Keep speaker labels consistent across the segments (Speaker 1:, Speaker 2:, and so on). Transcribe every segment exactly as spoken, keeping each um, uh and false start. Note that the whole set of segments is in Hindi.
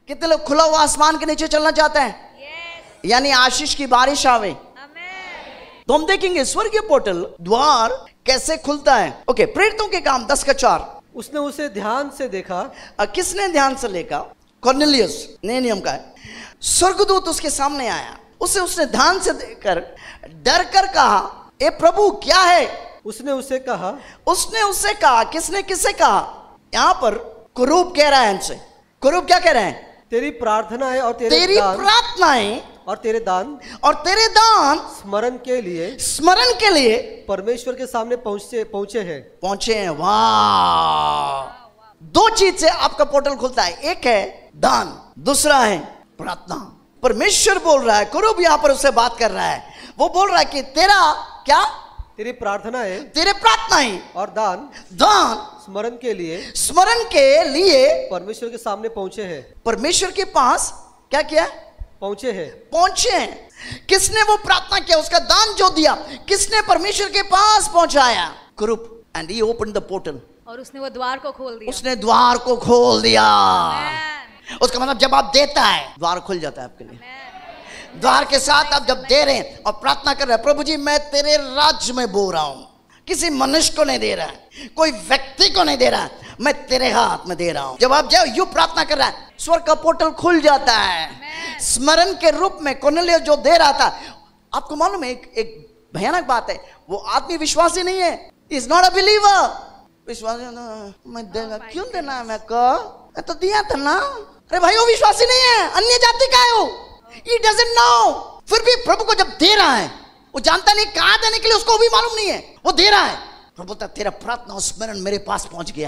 Speaker 1: कितने लोग खुला हुआ आसमान के नीचे चलना चाहते हैं? yes. यानी आशीष की बारिश आवे। Amen. तो हम देखेंगे स्वर्गीय पोर्टल द्वार कैसे खुलता है। ओके, प्रेरितों के काम दस का चार।
Speaker 2: उसने उसे ध्यान से देखा।
Speaker 1: आ, किसने ध्यान से देखा? कॉर्नेलियस, नए नियम का है। स्वर्गदूत उसके सामने आया, उसे उसने ध्यान से देखकर डर कर कहा, ए प्रभु क्या है?
Speaker 2: उसने उसे कहा
Speaker 1: उसने उससे कहा किसने किससे कहा? यहां पर कुरूब कह रहा है इनसे। कुरूब क्या कह रहे हैं?
Speaker 2: तेरी प्रार्थनाएं और तेरे
Speaker 1: तेरी
Speaker 2: दान
Speaker 1: प्रार्थनाएं
Speaker 2: और तेरे दान
Speaker 1: और तेरे दान
Speaker 2: स्मरण के लिए
Speaker 1: स्मरण के लिए
Speaker 2: परमेश्वर के सामने पहुंचे पहुंचे हैं
Speaker 1: पहुंचे हैं। वाह, दो चीज से आपका पोर्टल खुलता है, एक है दान, दूसरा है प्रार्थना। परमेश्वर बोल रहा है, कुरूब यहां पर उससे बात कर रहा है, वो बोल रहा है कि तेरा क्या?
Speaker 2: तेरी प्रार्थनाएं
Speaker 1: तेरे प्रार्थनाएं
Speaker 2: और दान
Speaker 1: दान
Speaker 2: स्मरण के लिए
Speaker 1: स्मरण के लिए
Speaker 2: परमेश्वर के सामने पहुंचे हैं।
Speaker 1: परमेश्वर के पास क्या किया?
Speaker 2: पहुंचे हैं।
Speaker 1: पहुंचे हैं। किसने वो प्रार्थना किया? उसका दान जो दिया, किसने परमेश्वर के पास पहुंचाया? कुरूब। And he open the portal,
Speaker 3: और उसने वो द्वार को खोल दिया।
Speaker 1: उसने द्वार को खोल दिया। उसका मतलब जब आप देता है द्वार खुल जाता है आपके लिए। द्वार के साथ आप जब दे रहे हैं और प्रार्थना कर रहे हैं, प्रभु जी मैं तेरे राज्य में बो रहा हूं, किसी मनुष्य को नहीं दे रहा है, कोई व्यक्ति को नहीं दे रहा है, मैं तेरे हाथ में दे रहा हूं। जब आप जो यू प्रार्थना कर रहा है, स्वर्ग का पोर्टल खुल जाता है। स्मरण के रूप में कॉर्नेलियस जो दे रहा था, आपको मालूम है एक, एक भयानक बात है, वो आदमी विश्वासी नहीं है, इज नॉट अ बिलीवर। विश्वासी मैं देगा क्यों देना है, मैं को मैं तो दिया था ना। अरे भाई वो विश्वासी नहीं है, अन्य जाति का है वो, he doesn't know। फिर भी प्रभु को जब दे रहा है, वो जानता नहीं कहां देने के लिए, उसको भी मालूम नहीं है, वो दे रहा है। प्रभु बोलता तेरा प्रार्थना और स्मरण मेरे पास पहुंच गया।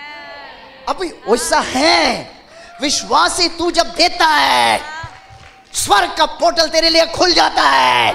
Speaker 1: अभी वैसा है विश्वासी, तू जब देता है स्वर्ग का पोर्टल तेरे लिए खुल जाता है।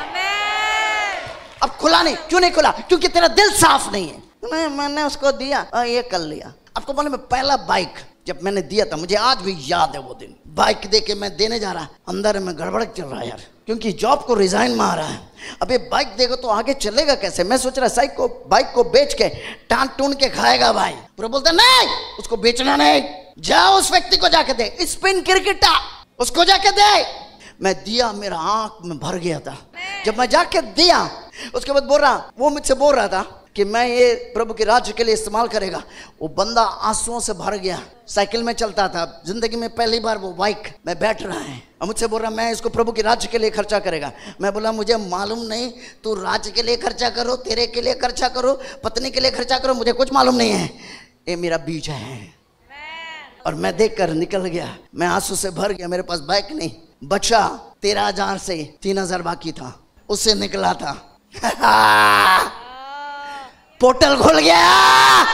Speaker 1: अब खुला नहीं, क्यों नहीं खुला? क्योंकि तेरा दिल साफ नहीं है। मैं, मैंने उसको दिया और ये कर लिया। आपको मालूम है पहला बाइक जब मैंने दिया था, मुझे आज भी याद है वो दिन, बाइक दे के मैं देने जा रहा, अंदर में गड़बड़ चल रहा है यार, क्योंकि जॉब को रिजाइन में आ रहा है। अब ये बाइक देगा तो आगे चलेगा कैसे? मैं सोच रहा साइक को बाइक को बेच के टांट टूंट के खाएगा भाई। पूरा बोलता नहीं, उसको बेचना नहीं, जाओ उस व्यक्ति को जाके दे, स्पिन क्रिकेटा उसको जाके दे। मैं दिया, मेरा आंख में भर गया था जब मैं जाके दिया। उसके बाद बोल रहा, वो मुझसे बोल रहा था कि मैं ये प्रभु के राज्य के लिए इस्तेमाल करेगा। वो बंदा आंसुओं से भर गया, साइकिल में चलता था, जिंदगी में पहली बार वो बाइक में बैठ रहा है और मुझसे बोल रहा मैं इसको प्रभु के राज्य के लिए खर्चा करेगा। मैं बोला मुझे मालूम नहीं, तू राज्य के लिए खर्चा करो, तेरे के लिए खर्चा करो, पत्नी के लिए खर्चा करो, मुझे कुछ मालूम नहीं है, ये मेरा बीज है। और मैं देख कर निकल गया, मैं आंसू से भर गया। मेरे पास बाइक नहीं बचा, तेरह हजार से तीन हजार बाकी था, उससे निकला था। पोर्टल खुल गया।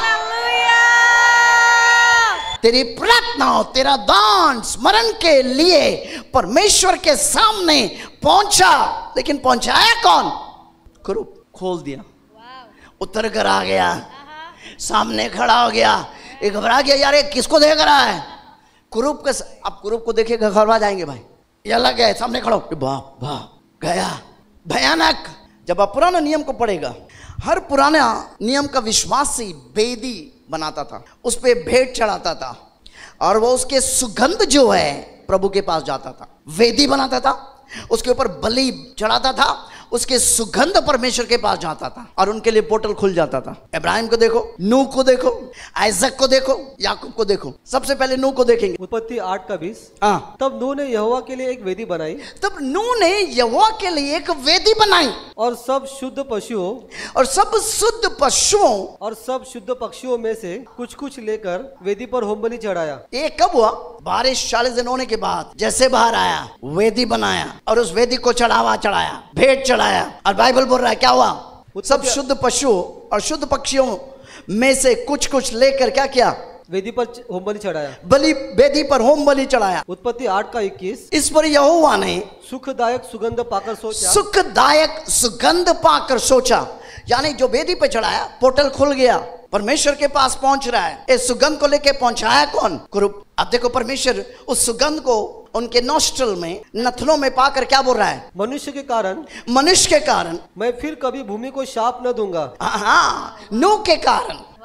Speaker 1: तेरी प्रार्थना और तेरा दान स्मरण के लिए परमेश्वर के सामने पहुंचा, लेकिन पहुंचाया कौन? कुरूब। खोल दिया, उतर कर आ गया, सामने खड़ा हो गया। एक घबरा गया, यार ये किसको देख रहा है? कुरूब के। अब कुरूब को देखेगा घबरा जाएंगे भाई, ये अलग गया सामने खड़ा हो, वाह वाह गया। भयानक। जब आप पुराना नियम को पढ़ेगा, हर पुराना नियम का विश्वासी वेदी बनाता था, उस पे भेंट चढ़ाता था और वो उसके सुगंध जो है प्रभु के पास जाता था। वेदी बनाता था, उसके ऊपर बलि चढ़ाता था, उसके सुगंध परमेश्वर के पास जाता था और उनके लिए पोर्टल खुल जाता था। इब्राहिम को देखो, नूह को देखो, आइजक को देखो, याकूब को देखो। सबसे पहले नूह को देखेंगे,
Speaker 2: उत्पत्ति आठ का बीस।
Speaker 1: हाँ,
Speaker 2: तब नूह ने यहोवा के लिए एक वेदी बनाई।
Speaker 1: तब नूह ने यहोवा के लिए एक वेदी बनाई
Speaker 2: और सब शुद्ध पशुओं
Speaker 1: और सब शुद्ध पशुओं
Speaker 2: और सब शुद्ध पक्षियों में से कुछ कुछ लेकर वेदी पर होम बलि चढ़ाया।
Speaker 1: ये कब हुआ? बारिश चालीस दिन होने के बाद जैसे बाहर आया, वेदी बनाया और उस वेदी को चढ़ावा चढ़ाया, भेंट चढ़ाया। और बाइबल बोल रहा है क्या हुआ? सब शुद्ध पशुओं और शुद्ध पक्षियों में से कुछ कुछ लेकर क्या किया?
Speaker 2: वेदी पर होम बलि चढ़ाया।
Speaker 1: बलि वेदी पर होम बलि चढ़ाया।
Speaker 2: उत्पत्ति आठ का इक्कीस।
Speaker 1: इस पर यहोवा ने
Speaker 2: सुखदायक सुगंध पाकर सोचा।
Speaker 1: सुखदायक सुगंध पाकर सोचा, यानी जो वेदी पे चढ़ाया, पोर्टल खुल गया, परमेश्वर के पास पहुंच रहा है। इस सुगंध को लेके पहुंचाया कौन? कुरूब। अब देखो परमेश्वर उस सुगंध को उनके नोस्ट्रल में, नथनों में पाकर क्या बोल रहा है?
Speaker 2: मनुष्य के कारण,
Speaker 1: मनुष्य के कारण
Speaker 2: मैं फिर कभी भूमि को शाप न दूंगा।
Speaker 1: हाँ, नूह के कारण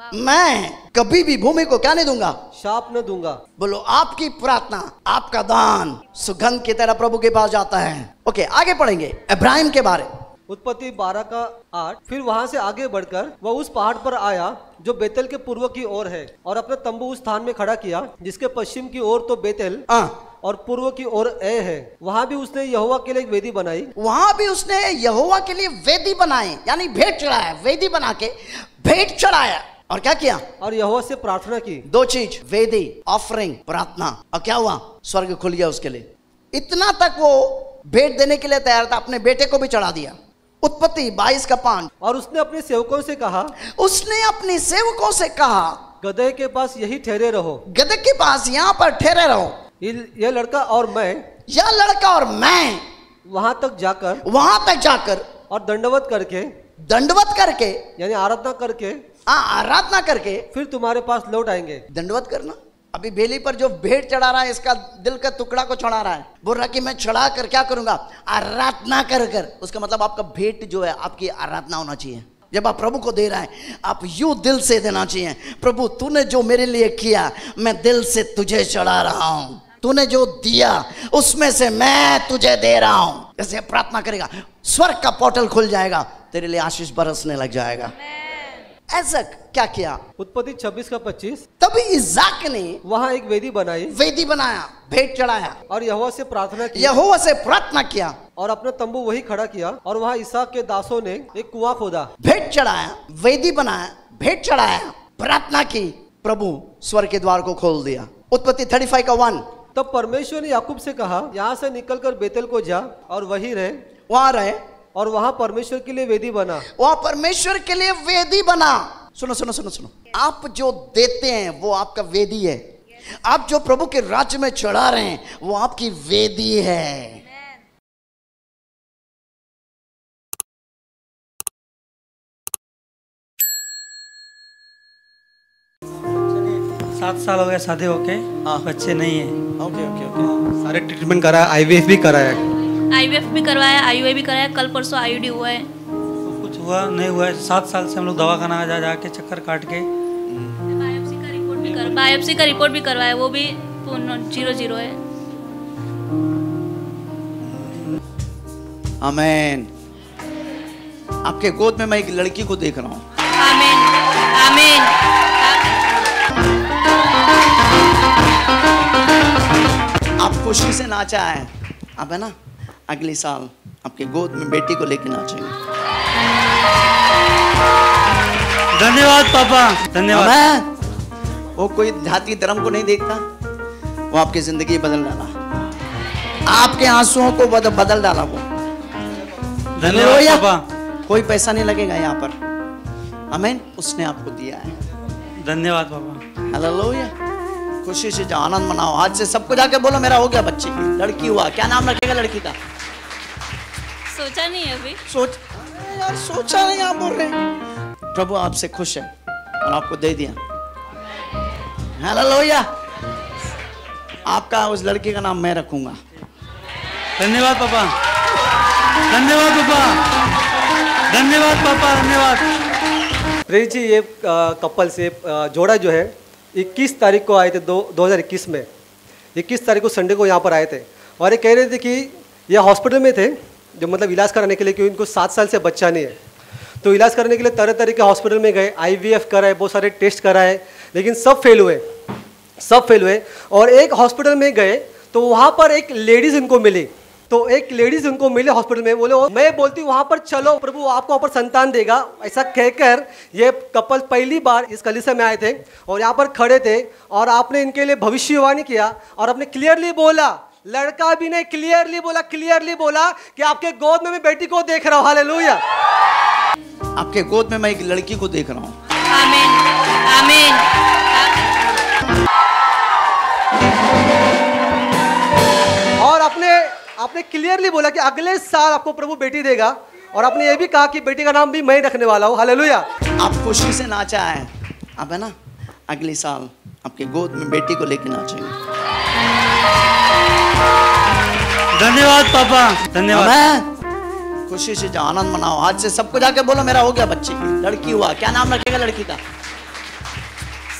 Speaker 1: मैं कभी भी भूमि को क्या नहीं दूंगा,
Speaker 2: शाप न दूंगा।
Speaker 1: बोलो आपकी प्रार्थना, आपका दान सुगंध की तरह प्रभु के पास जाता है। ओके, आगे पढ़ेंगे इब्राहिम के बारे।
Speaker 2: उत्पत्ति बारह का आठ। फिर वहां से आगे बढ़कर वह उस पहाड़ पर आया जो बेतेल के पूर्व की ओर है, और अपना तंबू उस स्थान में खड़ा किया जिसके पश्चिम की ओर तो बेतेल और पूर्व की ओर ए है। वहां भी उसने यहोवा के लिए एक वेदी बनाई।
Speaker 1: वहां भी उसने यहोवा के लिए वेदी बनाई, यानी भेंट चढ़ाया, वेदी बना के भेंट चढ़ाया। और क्या किया? और
Speaker 2: यहोवा से प्रार्थना की।
Speaker 1: दो चीज, वेदी, ऑफरिंग, प्रार्थना। और क्या हुआ? स्वर्ग खुल गया उसके लिए। इतना तक वो भेंट देने के लिए तैयार था, अपने बेटे को भी चढ़ा दिया। उत्पत्ति बाईस का पांच।
Speaker 2: और उसने अपने सेवकों से कहा
Speaker 1: उसने अपने सेवकों से कहा
Speaker 2: गदहे के पास यही ठहरे रहो,
Speaker 1: गदहे के पास यहाँ पर ठहरे रहो।
Speaker 2: यह लड़का और मैं
Speaker 1: यह लड़का और मैं
Speaker 2: वहां तक जाकर
Speaker 1: वहां तक जाकर
Speaker 2: और दंडवत करके
Speaker 1: दंडवत करके यानी
Speaker 2: आराधना करके
Speaker 1: हाँ आराधना करके
Speaker 2: फिर तुम्हारे पास लौट आएंगे।
Speaker 1: दंडवत करना। अभी बेली पर जो भेंट चढ़ा रहा है, इसका दिल का टुकड़ा को चढ़ा रहा है, बोल रहा कि मैं चढ़ा कर क्या करूंगा, आराधना कर कर। उसका मतलब आपका भेंट जो है आपकी आराधना होना चाहिए। जब आप प्रभु को दे रहे हैं, आप यूं दिल से देना चाहिए, प्रभु तूने जो मेरे लिए किया मैं दिल से तुझे चढ़ा रहा हूं, तूने जो दिया उसमें से मैं तुझे दे रहा हूं। जैसे प्रार्थना करेगा, स्वर्ग का पोर्टल खुल जाएगा, तेरे लिए आशीष बरसने लग जाएगा। ऐसा क्या किया?
Speaker 2: उत्पत्ति छब्बीस का पच्चीस।
Speaker 1: तभी इज़ाक ने
Speaker 2: वहां एक वेदी बनाई,
Speaker 1: वेदी बनाया, भेंट चढ़ाया
Speaker 2: और यहोवा से प्रार्थना की,
Speaker 1: यहोवा से प्रार्थना किया
Speaker 2: और अपना तंबू वही खड़ा किया। और वहां इसहाक के दासों ने एक कुआं खोदा,
Speaker 1: भेंट चढ़ाया, वेदी बनाया, भेंट चढ़ाया, प्रार्थना की, प्रभु स्वर्ग के द्वार को खोल दिया। उत्पत्ति पैंतीस का वन।
Speaker 2: तब परमेश्वर ने याकूब से कहा, यहाँ से निकलकर बेतेल को जा और वहीं रहे।
Speaker 1: वहां रहे
Speaker 2: और वहां परमेश्वर के लिए वेदी बना।
Speaker 1: वहां परमेश्वर के लिए वेदी बना। सुनो सुनो सुनो सुनो, आप जो देते हैं वो आपका वेदी है। आप जो प्रभु के राज्य में चढ़ा रहे हैं वो आपकी वेदी है।
Speaker 4: सात साल हो गया शादी होके, बच्चे नहीं है।
Speaker 1: Okay okay okay.
Speaker 2: सारे ट्रीटमेंट कराया, आईवीएफ भी कराया,
Speaker 5: आईवीएफ भी करवाया, आईयूआई भी कराया, कल परसों आईयूडी हुआ है।
Speaker 4: कुछ हुआ नहीं हुआ है। सात साल से हम लोग दवा खाना जा जाके चक्कर काट के
Speaker 5: बायोप्सी का रिपोर्ट भी कर बायोप्सी का रिपोर्ट भी करवाया, वो भी जीरो जीरो है।
Speaker 1: आमीन। आपके गोद में मैं एक लड़की को देख रहा हूँ।
Speaker 5: आमीन आमीन।
Speaker 1: आप खुशी से नाचा है, आप है ना, अगले साल आपके गोद में बेटी को लेके नाचेंगे।
Speaker 4: धन्यवाद पापा, धन्यवाद।
Speaker 1: वो कोई जाति धर्म को नहीं देखता, वो आपकी जिंदगी बदल डाला, आपके आंसुओं को बदल बदल डाला वो।
Speaker 4: धन्यवाद पापा।
Speaker 1: कोई पैसा नहीं लगेगा यहाँ पर, आमीन। उसने आपको दिया है।
Speaker 4: धन्यवाद पापा।
Speaker 1: हालेलुया। खुशी से जाओ, आनंद मनाओ। आज से सबको जाके बोलो मेरा हो गया बच्चे की, लड़की हुआ। क्या नाम रखेगा लड़की का?
Speaker 5: सोचा नहीं है अभी।
Speaker 1: सोच यार, सोचा नहीं, आप बोल रहे हैं। प्रभु आपसे खुश है और आपको दे दिया। हालेलुया। आपका उस लड़की का नाम मैं रखूंगा।
Speaker 4: धन्यवाद पापा, धन्यवाद पापा, धन्यवाद पापा, धन्यवाद।
Speaker 2: प्रेम जी, ये कपल से जोड़ा जो है इक्कीस तारीख को आए थे, दो दो हज़ार इक्कीस में इक्कीस तारीख को संडे को यहाँ पर आए थे। और ये कह रहे थे कि ये हॉस्पिटल में थे, जो मतलब इलाज कराने के लिए, क्योंकि इनको सात साल से बच्चा नहीं है। तो इलाज करने के लिए तरह तरह के हॉस्पिटल में गए, आईवीएफ कराए, बहुत सारे टेस्ट कराए, लेकिन सब फेल हुए, सब फेल हुए। और एक हॉस्पिटल में गए तो वहाँ पर एक लेडीज़ इनको मिली। तो एक लेडीज उनको मिले हॉस्पिटल में, बोले मैं बोलती हूँ वहां पर चलो, प्रभु आपको वहां पर संतान देगा। ऐसा कहकर ये कपल पहली बार इस कलीसिया में आए थे और यहाँ पर खड़े थे, और आपने इनके लिए भविष्यवाणी किया और आपने क्लियरली बोला, लड़का भी नहीं, क्लियरली बोला, क्लियरली बोला कि आपके गोद में मैं बेटी को देख रहा हूँ। हालेलुया।
Speaker 1: आपके गोद में मैं एक लड़की को देख रहा हूँ।
Speaker 5: आमीन आमीन।
Speaker 2: और आपने आपने क्लियरली बोला कि अगले साल आपको प्रभु बेटी देगा, और आपने ये भी कहा कि बेटी का नाम भी मैं रखने वाला हूँ। हालेलुया।
Speaker 1: आप खुशी से नाचा है, आप है ना, अगले साल आपके गोद में बेटी को लेके नाचेंगे।
Speaker 4: धन्यवाद पापा, धन्यवाद।
Speaker 1: खुशी से जाओ, आनंद मनाओ। आज से सबको जाके बोलो मेरा हो गया बच्चे की, लड़की हुआ। क्या नाम रखेगा लड़की का?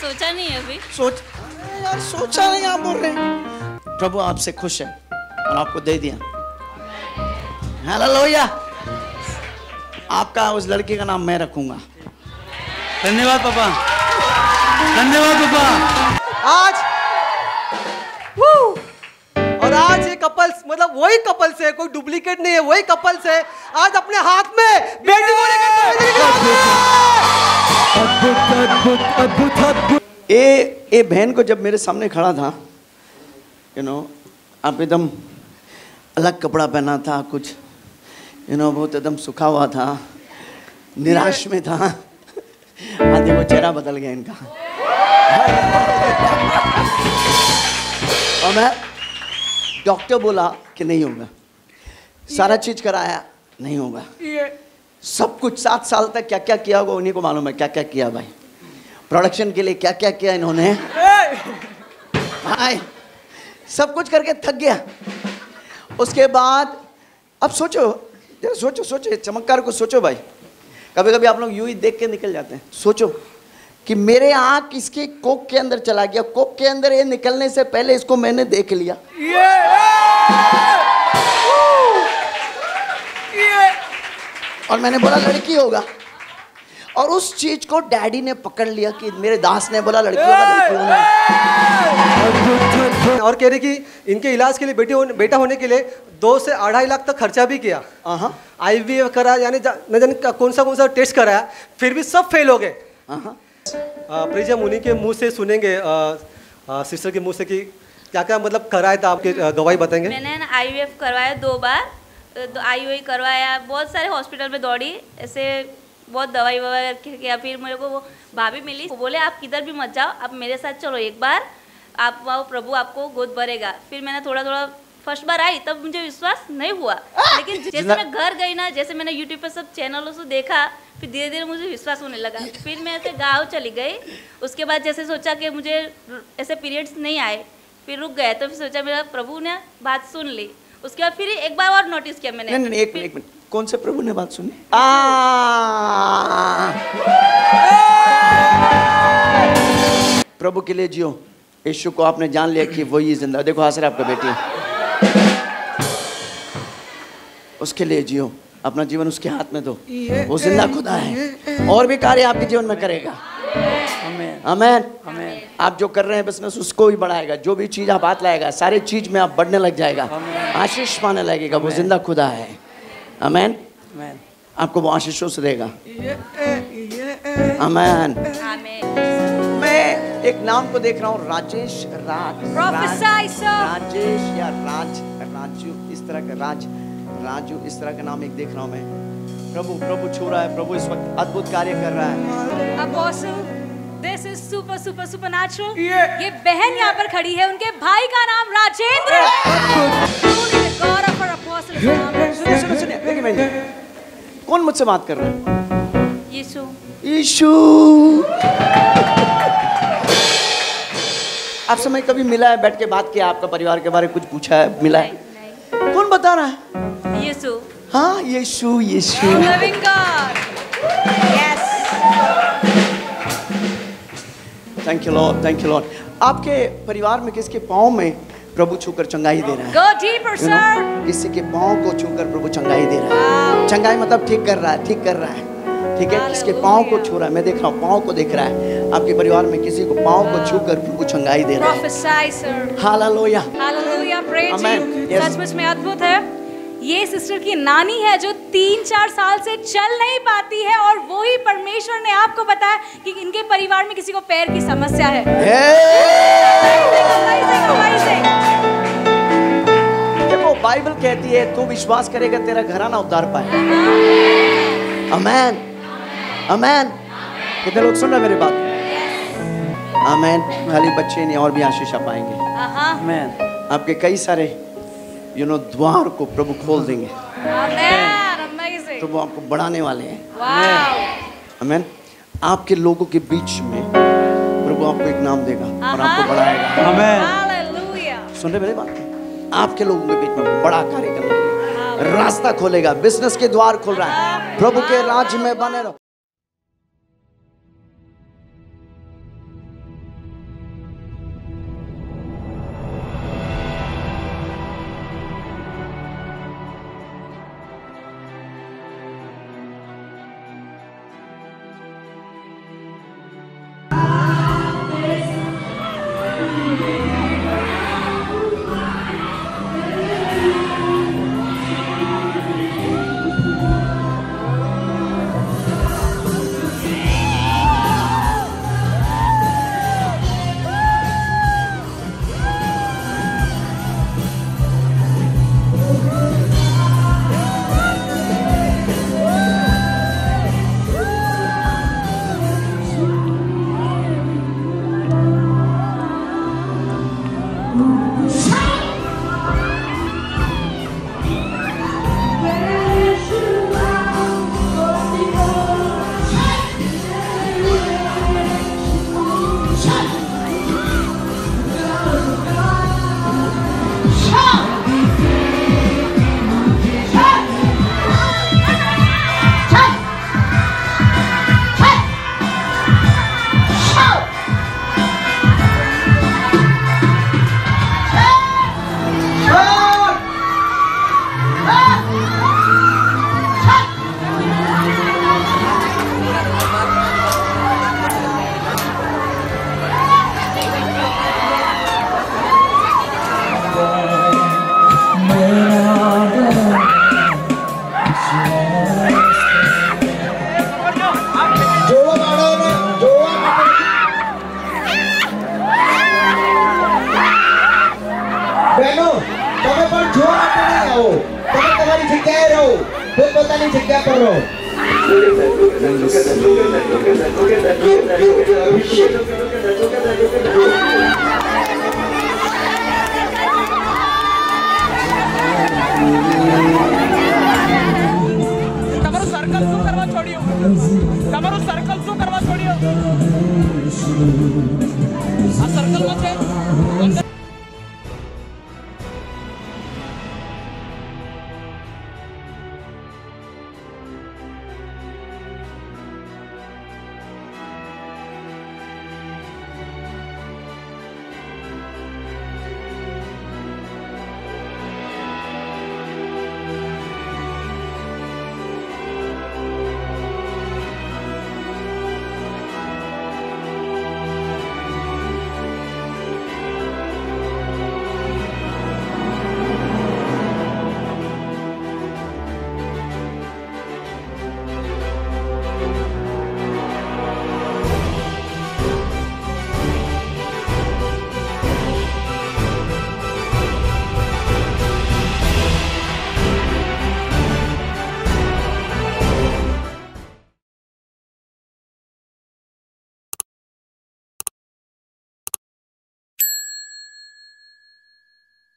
Speaker 5: सोचा नहीं है अभी।
Speaker 1: सोच अरे यार सोचा नहीं आप बोल रहे हैं। प्रभु आपसे खुश है और आपको दे दिया। हालेलुया। आपका उस लड़की का नाम मैं रखूंगा।
Speaker 4: धन्यवाद पापा, धन्यवाद पापा।
Speaker 2: आज और आज ये कपल्स मतलब वही कपल्स है, कोई डुप्लीकेट नहीं है, वही कपल्स है। आज अपने हाथ में बेटी को लेकर
Speaker 1: अद्भुत अद्भुत अद्भुत अद्भुत। ए ए बहन को जब मेरे सामने खड़ा था, यू नो आप एकदम अलग कपड़ा पहना था, कुछ यू नो बहुत एकदम सूखा हुआ था, निराश में था। आज देखो चेहरा बदल गया इनका। और मैं डॉक्टर बोला कि नहीं होगा, सारा चीज कराया नहीं होगा, सब कुछ सात साल तक क्या क्या किया होगा उन्हीं को मालूम है। क्या क्या किया भाई, प्रोडक्शन के लिए क्या क्या किया इन्होंने भाई, सब कुछ करके थक गया। उसके बाद अब सोचो सोचो सोचो चमत्कार को सोचो भाई। कभी कभी आप लोग यूं ही देख के निकल जाते हैं। सोचो कि मेरे आँख इसके कोक के अंदर चला गया, कोक के अंदर ये निकलने से पहले इसको मैंने देख लिया। और मैंने बोला लड़की होगा, और उस चीज को डैडी ने पकड़ लिया कि मेरे दास ने बोला लड़की होगा, लड़की होगा।
Speaker 2: और कह रहे कि इनके इलाज के लिए बेटे होने, बेटा होने के लिए दो से अढ़ाई लाख तक खर्चा भी किया। आईवीएफ करा, यानी न जाने कौन सा कौन सा टेस्ट कराया, फिर भी सब फेल हो गए। प्लीज हम उन्हीं के मुंह से सुनेंगे, सिस्टर के मुंह से, कि क्या क्या मतलब कराया था, आपके गवाही बताएंगे।
Speaker 5: मैंने ना आईवीएफ करवाया दो बार, तो आईओआई करवाया, बहुत सारे हॉस्पिटल में दौड़ी, ऐसे बहुत दवाई ववाई किया। फिर मेरे को वो भाभी मिली, वो बोले आप किधर भी मत जाओ, आप मेरे साथ चलो एक बार, आप आओ, प्रभु आपको गोद भरेगा। फिर मैंने थोड़ा थोड़ा फर्स्ट बार आई तब मुझे विश्वास नहीं हुआ, लेकिन जैसे मैं घर गई ना, जैसे मैंने यूट्यूब पे सब चैनलों से देखा, फिर धीरे धीरे मुझे विश्वास होने लगा। फिर मैं ऐसे गाँव चली गई। उसके बाद जैसे सोचा कि मुझे ऐसे पीरियड्स नहीं आए, फिर रुक गए, तो फिर सोचा मेरा प्रभु ने बात सुन ली। उसके बाद फिर एक बार और नोटिस किया मैंने।
Speaker 1: नहीं नहीं एक मिनट, एक मिनट, कौन से प्रभु ने बात सुनी? प्रभु के लिए जियो। यीशु को आपने जान लिया कि वही जिंदा। देखो हंस रहा आपका बेटी, उसके लिए जियो, अपना जीवन उसके हाथ में दो। वो जिंदा खुदा है, और भी कार्य आपके जीवन में करेगा। आमीन आमीन। आप जो कर रहे हैं बिजनेस, उसको ही बढ़ाएगा। जो भी चीज आप हाथ लाएगा, सारे चीज में आप बढ़ने लग जाएगा, आशीष पाने लगेगा। वो जिंदा खुदा है। आमीन। आपको वो आशीषों से देगा। आमीन। मैं एक नाम को देख रहा हूँ, राजेश, राज, राज राजेश या राज, राजू, इस तरह का राज, राजू, इस तरह का नाम एक देख रहा हूँ मैं। प्रभु प्रभु छू रहा है, प्रभु इस वक्त अद्भुत कार्य कर रहा है।
Speaker 3: Apostle, this is super super supernatural. ये बहन यहाँ पर खड़ी है, उनके भाई का नाम राजेंद्र है। God of our apostle is नाम है।
Speaker 1: सुनिए सुनिए सुनिए, देखिए बहन, कौन मुझसे बात कर रहा है?
Speaker 5: यीशु।
Speaker 1: यीशु। आपसे मैं कभी मिला है, बैठ के बात किया, आपका परिवार के बारे में कुछ पूछा है, मिला है? कौन बता रहा है?
Speaker 5: यीशु।
Speaker 1: हाँ Yeshu, Yeshu.
Speaker 3: Living God. Yes.
Speaker 1: Thank you lord, thank you lord. आपके परिवार में किसके पाँव में प्रभु छूकर चंगाई दे रहा है?
Speaker 3: Go deeper,
Speaker 1: You know,
Speaker 3: sir.
Speaker 1: किसी के पाँव को छूकर प्रभु चंगाई दे रहा है। चंगाई मतलब ठीक कर रहा है, ठीक कर रहा है, ठीक है। किसके पाँव को छू रहा है? मैं देख रहा हूँ, पाँव को देख रहा है। आपके परिवार में किसी को पाँव को छूकर प्रभु चंगाई दे रहा है।
Speaker 3: Prophesy, sir.
Speaker 1: Hallelujah.
Speaker 3: Hallelujah. Praise
Speaker 1: Amen.
Speaker 3: you.
Speaker 1: Yes.
Speaker 3: सचमुच में अद्भुत है। ये सिस्टर की नानी है जो तीन चार साल से चल नहीं पाती है, और वो ही परमेश्वर ने आपको बताया कि इनके परिवार में किसी को पैर की समस्या है। Amazing, amazing.
Speaker 1: देखो बाइबल कहती है तू विश्वास करेगा तेरा घराना उद्धार पाएगा। आमेन आमेन। कितने लोग सुन रहे मेरी बात? आमेन। खाली बच्चे नहीं, और भी आशीष पाएंगे। आमेन। आपके कई सारे यू नो द्वार को प्रभु खोल देंगे। प्रभु आपको बढ़ाने वाले हैं। आमेन। आपके लोगों के बीच में प्रभु आपको एक नाम देगा और आपको बढ़ाएगा। आमेन। सुन रहे मेरी बात? आपके लोगों के बीच में बड़ा कार्य करने के लिए रास्ता खोलेगा, बिजनेस के द्वार खोल रहा है। प्रभु के राज्य में बने रहो। તમે પણ જોર આપી નહીં આવો. તમે તમારી જગ્યાએ રહો, પોતપોતાની જગ્યા પર રહો.
Speaker 6: Look at that, look at that, look at that, look at that, look at that, look at that, look at that, look at that, look at that.